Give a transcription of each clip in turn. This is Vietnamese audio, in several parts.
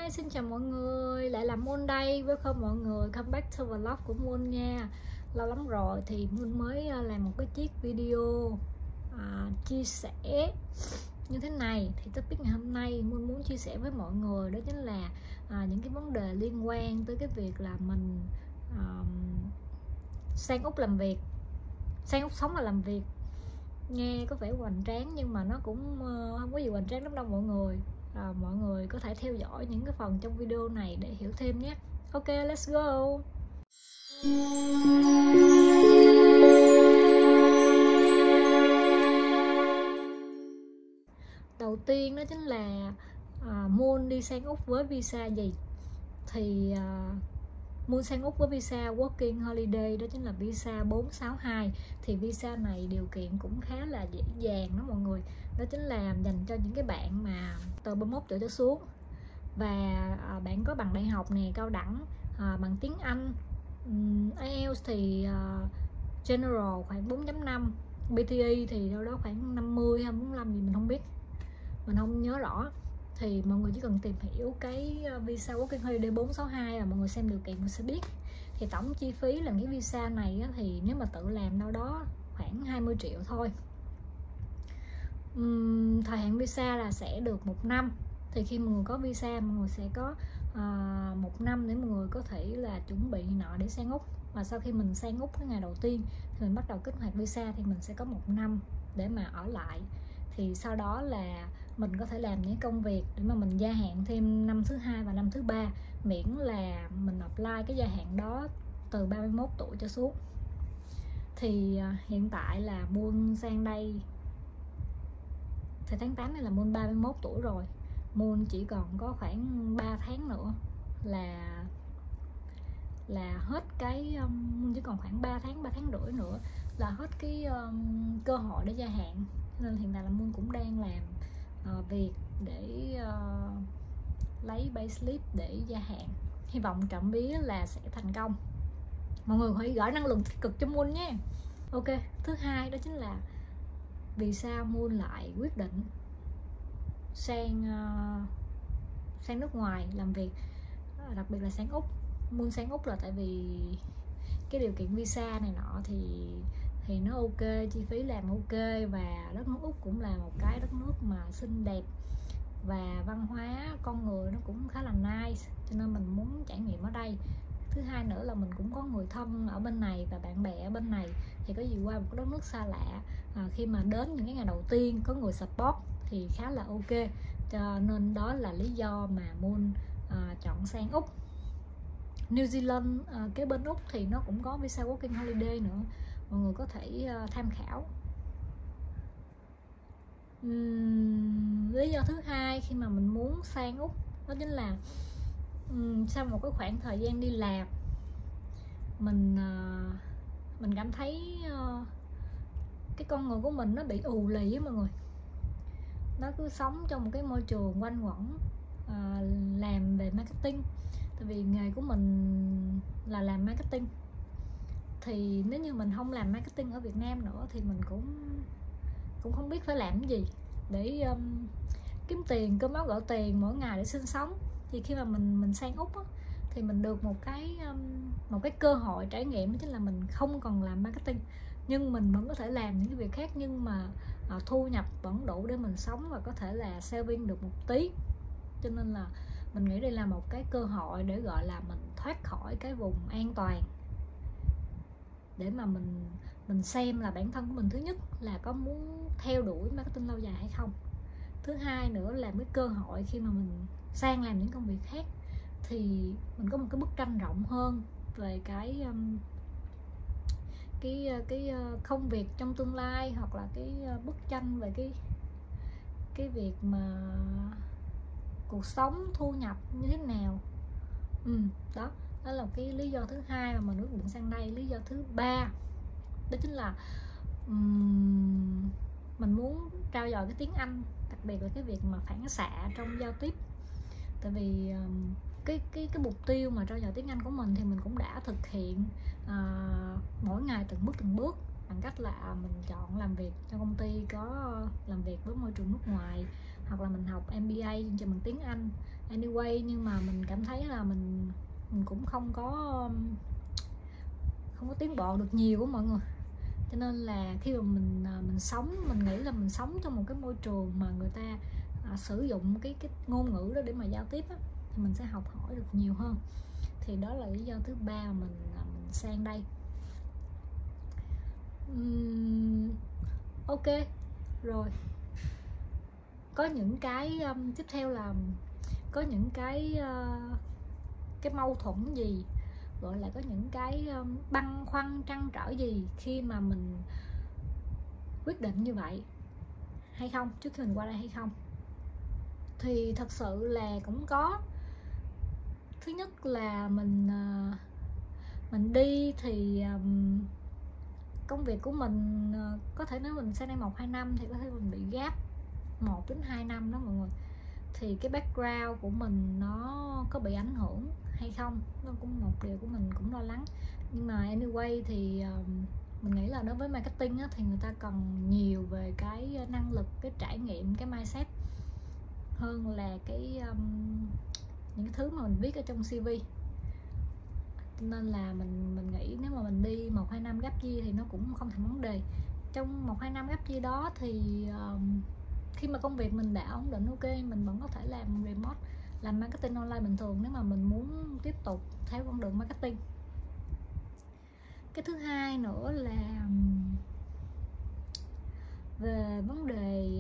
Hi, xin chào mọi người, lại là Moon đây. Welcome mọi người, come back to vlog của Moon nha. Lâu lắm rồi thì Moon mới làm một cái chiếc video chia sẻ như thế này. Thì topic ngày hôm nay Moon muốn chia sẻ với mọi người đó chính là những cái vấn đề liên quan tới cái việc là mình sang Úc làm việc, sang Úc sống và làm việc. Nghe có vẻ hoành tráng nhưng mà nó cũng không có gì hoành tráng lắm đâu mọi người. Mọi người có thể theo dõi những cái phần trong video này để hiểu thêm nhé. Ok, let's go. Đầu tiên đó chính là Moon đi sang Úc với visa gì? Thì Moon sang Úc với visa Working Holiday, đó chính là visa 462. Thì visa này điều kiện cũng khá là dễ dàng đó mọi người. Đó chính là dành cho những cái bạn mà từ 31 tuổi trở xuống. Và bạn có bằng đại học nè, cao đẳng, bằng tiếng Anh, IELTS thì General khoảng 4.5, PTE thì đâu đó khoảng 50 hay 45 gì mình không biết, mình không nhớ rõ. Thì mọi người chỉ cần tìm hiểu cái visa Working Holiday 462 là mọi người xem điều kiện mình sẽ biết. Thì tổng chi phí làm cái visa này á, thì nếu mà tự làm đâu đó khoảng 20 triệu thôi. Thời hạn visa là sẽ được 1 năm. Thì khi mọi người có visa, mọi người sẽ có 1 năm để mọi người có thể là chuẩn bị nọ để sang Úc. Và sau khi mình sang Úc cái ngày đầu tiên thì mình bắt đầu kích hoạt visa, thì mình sẽ có 1 năm để mà ở lại. Thì sau đó là mình có thể làm những công việc để mà mình gia hạn thêm năm thứ 2 và năm thứ 3, miễn là mình apply cái gia hạn đó từ 31 tuổi trở xuống. Thì hiện tại là Moon sang đây thì tháng 8 này là Moon 31 tuổi rồi. Moon chỉ còn có khoảng 3 tháng nữa là hết cái Moon chỉ còn khoảng 3 tháng rưỡi nữa là hết cái cơ hội để gia hạn. Nên hiện tại là Moon cũng đang làm việc để lấy payslip để gia hạn. Hy vọng trộm vía là sẽ thành công. Mọi người hãy gửi năng lượng tích cực cho Moon nhé. Ok, thứ hai đó chính là vì sao Moon lại quyết định sang nước ngoài làm việc, đặc biệt là sang Úc. Moon sang Úc là tại vì cái điều kiện visa này nọ thì nó ok, chi phí làm ok, và đất nước Úc cũng là một cái đất nước mà xinh đẹp và văn hóa con người nó cũng khá là nice, cho nên mình muốn trải nghiệm ở đây. Thứ hai nữa là mình cũng có người thân ở bên này và bạn bè ở bên này, thì có gì qua một cái đất nước xa lạ, khi mà đến những cái ngày đầu tiên có người support thì khá là ok. Cho nên đó là lý do mà Moon chọn sang Úc. New Zealand cái bên Úc thì nó cũng có visa Working Holiday nữa, mọi người có thể tham khảo. Lý do thứ hai khi mà mình muốn sang Úc đó chính là sau một cái khoảng thời gian đi làm, mình cảm thấy cái con người của mình nó bị ù lì á mọi người. Nó cứ sống trong một cái môi trường quanh quẩn làm về marketing. Tại vì nghề của mình là làm marketing, thì nếu như mình không làm marketing ở Việt Nam nữa thì mình cũng không biết phải làm cái gì để kiếm tiền, cơm áo gạo tiền mỗi ngày để sinh sống. Thì khi mà mình sang Úc á, thì mình được một cái cơ hội trải nghiệm, đó chính là mình không còn làm marketing nhưng mình vẫn có thể làm những cái việc khác, nhưng mà thu nhập vẫn đủ để mình sống và có thể là saving được một tí. Cho nên là mình nghĩ đây là một cái cơ hội để gọi là mình thoát khỏi cái vùng an toàn, để mà mình xem là bản thân của mình thứ nhất là có muốn theo đuổi marketing lâu dài hay không. Thứ hai nữa là cái cơ hội khi mà mình sang làm những công việc khác thì mình có một cái bức tranh rộng hơn về cái công việc trong tương lai, hoặc là cái bức tranh về cái việc mà cuộc sống, thu nhập như thế nào. Đó là cái lý do thứ hai mà mình quyết định sang đây. Lý do thứ ba đó chính là mình muốn trau dồi cái tiếng Anh, đặc biệt là cái việc mà phản xạ trong giao tiếp. Tại vì cái mục tiêu mà trau dồi tiếng Anh của mình thì mình cũng đã thực hiện mỗi ngày từng bước bằng cách là mình chọn làm việc cho công ty có làm việc với môi trường nước ngoài, hoặc là mình học MBA chương trình bằng tiếng Anh anyway, nhưng mà mình cảm thấy là mình cũng không có tiến bộ được nhiều của mọi người. Cho nên là khi mà mình sống, mình nghĩ là mình sống trong một cái môi trường mà người ta sử dụng cái ngôn ngữ đó để mà giao tiếp á, thì mình sẽ học hỏi được nhiều hơn. Thì đó là lý do thứ ba mà mình sang đây. Ok rồi, có những cái tiếp theo là có những cái mâu thuẫn gì, gọi là có những cái băn khoăn trăn trở gì khi mà mình quyết định như vậy hay không, trước khi mình qua đây hay không? Thì thật sự là cũng có. Thứ nhất là mình đi thì công việc của mình có thể nói mình sang đây 1-2 năm thì có thể mình bị gap 1 đến 2 năm đó mọi người. Thì cái background của mình nó có bị ảnh hưởng hay không, nó cũng một điều của mình cũng lo lắng. Nhưng mà anyway thì mình nghĩ là đối với marketing á, thì người ta cần nhiều về cái năng lực, cái trải nghiệm, cái mindset hơn là cái những cái thứ mà mình viết ở trong CV. Nên là mình nghĩ nếu mà mình đi 1-2 năm gap year thì nó cũng không thành vấn đề. Trong 1-2 năm gap year đó thì khi mà công việc mình đã ổn định, ok, mình vẫn có thể làm remote, làm marketing online bình thường nếu mà mình muốn tiếp tục theo con đường marketing. Cái thứ hai nữa là về vấn đề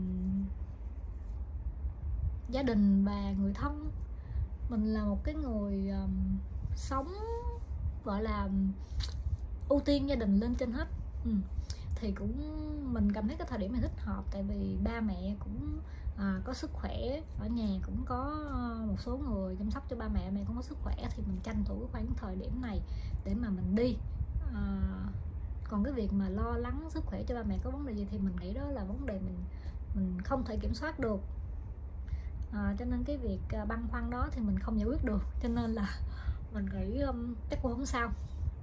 gia đình và người thân. Mình là một cái người sống gọi là ưu tiên gia đình lên trên hết. Thì cũng mình cảm thấy cái thời điểm này thích hợp, tại vì ba mẹ cũng có sức khỏe, ở nhà cũng có một số người chăm sóc cho ba mẹ cũng có sức khỏe, thì mình tranh thủ cái khoảng thời điểm này để mà mình đi. Còn cái việc mà lo lắng sức khỏe cho ba mẹ có vấn đề gì thì mình nghĩ đó là vấn đề mình không thể kiểm soát được. Cho nên cái việc băn khoăn đó thì mình không giải quyết được, cho nên là mình nghĩ chắc cũng không sao.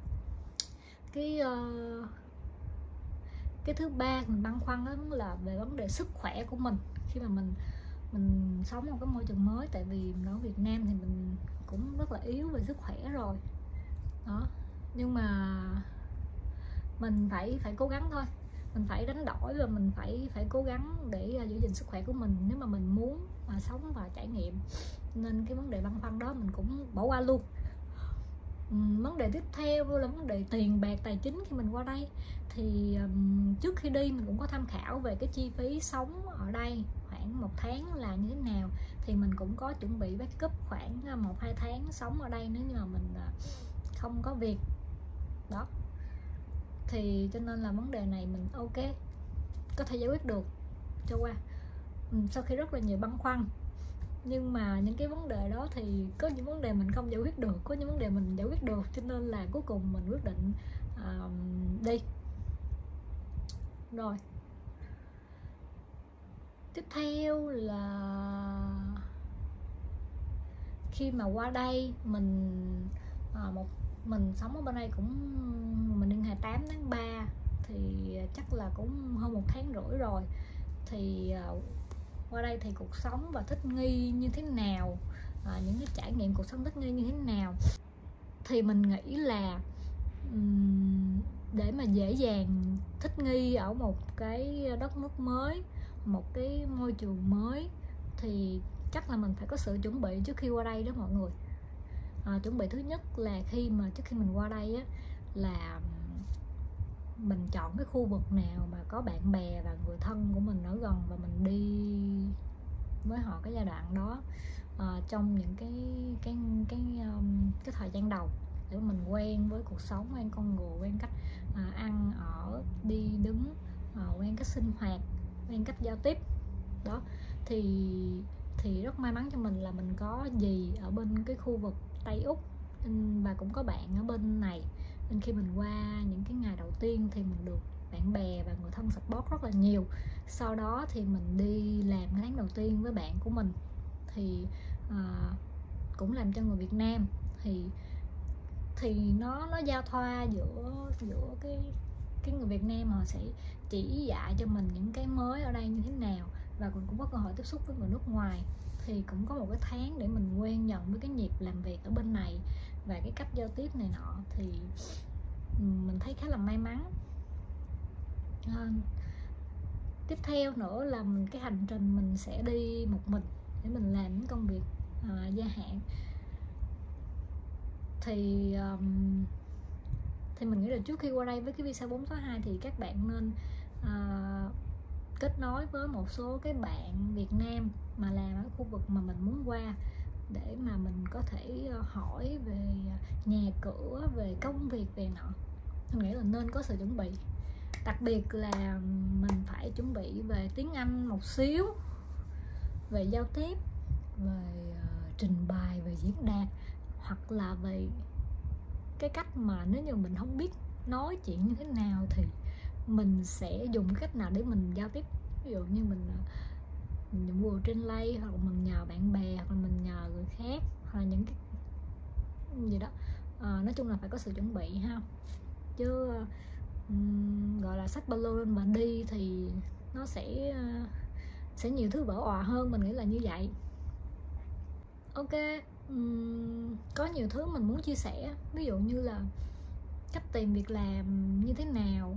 Cái thứ ba mình băn khoăn đó là về vấn đề sức khỏe của mình khi mà mình sống trong cái môi trường mới. Tại vì ở Việt Nam thì mình cũng rất là yếu về sức khỏe rồi đó, nhưng mà mình phải cố gắng thôi, mình phải đánh đổi và mình phải cố gắng để giữ gìn sức khỏe của mình nếu mà mình muốn sống và trải nghiệm. Nên cái vấn đề băn khoăn đó mình cũng bỏ qua luôn. Vấn đề tiếp theo là vấn đề tiền bạc tài chính khi mình qua đây. Thì trước khi đi mình cũng có tham khảo về cái chi phí sống ở đây khoảng 1 tháng là như thế nào, thì mình cũng có chuẩn bị backup khoảng 1-2 tháng sống ở đây nếu như mà mình không có việc đó. Thì cho nên là vấn đề này mình ok, có thể giải quyết được cho qua. Sau khi rất là nhiều băn khoăn, nhưng mà những cái vấn đề đó thì có những vấn đề mình không giải quyết được, có những vấn đề mình giải quyết được, cho nên là cuối cùng mình quyết định đi. Rồi tiếp theo là khi mà qua đây mình sống ở bên đây cũng mình đi ngày 8 tháng 3 thì chắc là cũng hơn 1 tháng rưỡi rồi. Thì qua đây thì cuộc sống và thích nghi như thế nào, những cái trải nghiệm cuộc sống thích nghi như thế nào, thì mình nghĩ là để mà dễ dàng thích nghi ở một cái đất nước mới, một cái môi trường mới, thì chắc là mình phải có sự chuẩn bị trước khi qua đây đó mọi người. Chuẩn bị thứ nhất là trước khi mình qua đây á, là mình chọn cái khu vực nào mà có bạn bè và người thân của mình ở gần, và mình đi với họ cái giai đoạn đó trong những cái thời gian đầu, để mình quen với cuộc sống, quen con người, quen cách ăn ở, đi đứng, quen cách sinh hoạt, quen cách giao tiếp đó. Thì rất may mắn cho mình là mình có dì ở bên cái khu vực Tây Úc và cũng có bạn ở bên này, nên khi mình qua những cái ngày đầu tiên thì mình được bạn bè và người thân support rất là nhiều. Sau đó thì mình đi làm cái tháng đầu tiên với bạn của mình, thì cũng làm cho người Việt Nam, thì nó giao thoa giữa cái người Việt Nam, họ sẽ chỉ dạy cho mình những cái mới ở đây như thế nào, và cũng có cơ hội tiếp xúc với người nước ngoài, thì cũng có một cái tháng để mình quen dần với cái nhịp làm việc ở bên này và cái cách giao tiếp này nọ, thì mình thấy khá là may mắn. Tiếp theo nữa là cái hành trình mình sẽ đi một mình để mình làm những công việc gia hạn. Thì mình nghĩ là trước khi qua đây với cái visa 462 thì các bạn nên kết nối với một số cái bạn Việt Nam mà làm ở khu vực mà mình muốn qua, để mà mình có thể hỏi về nhà cửa, về công việc, về nọ. Mình nghĩ là nên có sự chuẩn bị, đặc biệt là mình phải chuẩn bị về tiếng Anh một xíu, về giao tiếp, về trình bày, về diễn đạt, hoặc là về cái cách mà nếu như mình không biết nói chuyện như thế nào thì mình sẽ dùng cái cách nào để mình giao tiếp. Ví dụ như mình dùng Google Translate, hoặc là mình nhờ bạn bè, hoặc là mình nhờ người khác, hoặc là những cái gì đó. Nói chung là phải có sự chuẩn bị ha, chứ gọi là xách ba lô lên mà đi thì nó sẽ nhiều thứ vỡ òa hơn, mình nghĩ là như vậy. Ok, có nhiều thứ mình muốn chia sẻ, ví dụ như là cách tìm việc làm như thế nào,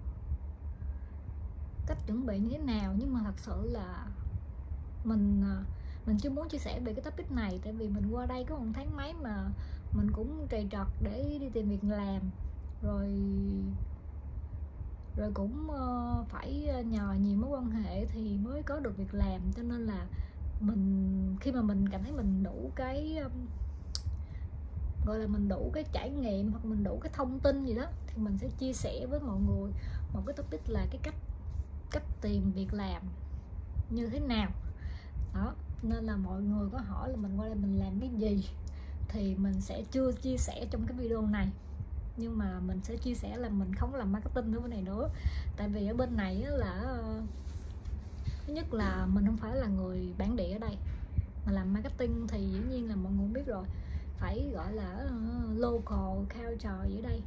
cách chuẩn bị như thế nào, nhưng mà thật sự là mình chưa muốn chia sẻ về cái topic này, tại vì mình qua đây có 1 tháng mấy mà mình cũng trầy trật để đi tìm việc làm, rồi cũng phải nhờ nhiều mối quan hệ thì mới có được việc làm. Cho nên là khi mà mình cảm thấy mình đủ cái gọi là mình đủ cái trải nghiệm, hoặc mình đủ cái thông tin gì đó, thì mình sẽ chia sẻ với mọi người một cái topic là cái cách tìm việc làm như thế nào đó. Nên là mọi người có hỏi là mình qua đây mình làm cái gì thì mình sẽ chưa chia sẻ trong cái video này, nhưng mà mình sẽ chia sẻ là mình không làm marketing ở bên này nữa. Tại vì ở bên này là thứ nhất là mình không phải là người bản địa ở đây, mà làm marketing thì dĩ nhiên là mọi người biết rồi, phải gọi là local culture ở đây.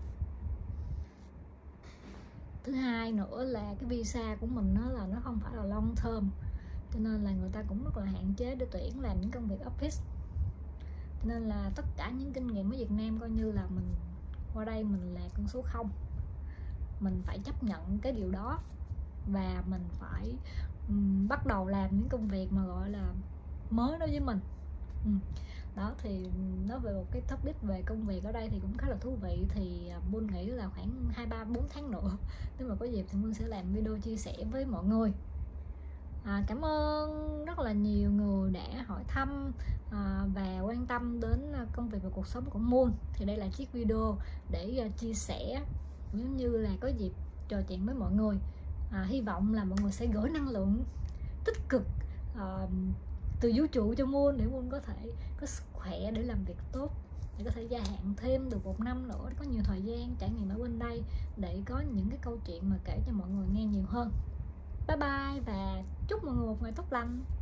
Thứ hai nữa là cái visa của mình nó không phải là long term, cho nên là người ta cũng rất là hạn chế để tuyển làm những công việc office. Cho nên là tất cả những kinh nghiệm ở Việt Nam coi như là mình qua đây mình là con số 0. Mình phải chấp nhận cái điều đó, và mình phải bắt đầu làm những công việc mà gọi là mới đối với mình. Đó, thì nói về một cái topic về công việc ở đây thì cũng khá là thú vị. Thì Moon nghĩ là khoảng 2-3-4 tháng nữa, nếu mà có dịp thì Moon sẽ làm video chia sẻ với mọi người. Cảm ơn rất là nhiều người đã hỏi thăm và quan tâm đến công việc và cuộc sống của Moon. Thì đây là chiếc video để chia sẻ, giống như là có dịp trò chuyện với mọi người. Hy vọng là mọi người sẽ gửi năng lượng tích cực từ vũ trụ cho Moon, để Moon có thể có sức khỏe để làm việc tốt, để có thể gia hạn thêm được 1 năm nữa, có nhiều thời gian trải nghiệm ở bên đây, để có những cái câu chuyện mà kể cho mọi người nghe nhiều hơn. Bye bye và chúc mọi người một ngày tốt lành.